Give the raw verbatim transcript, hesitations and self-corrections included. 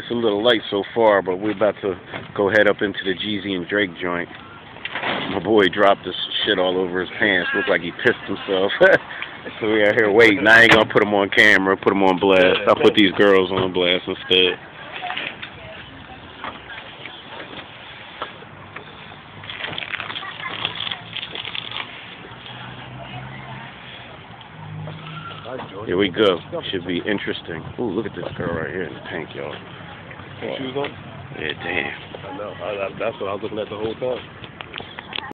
It's a little light so far, but we're about to go head up into the Jeezy and Drake joint. My boy dropped this shit all over his pants. Looked like he pissed himself. So we out here waiting. I ain't gonna put him on camera, put him on blast. I'll put these girls on blast instead. Here we go. Should be interesting. Ooh, look at this girl right here in the tank, y'all. Shoes on? Yeah, damn. I know. I, I, that's what I was looking at the whole time.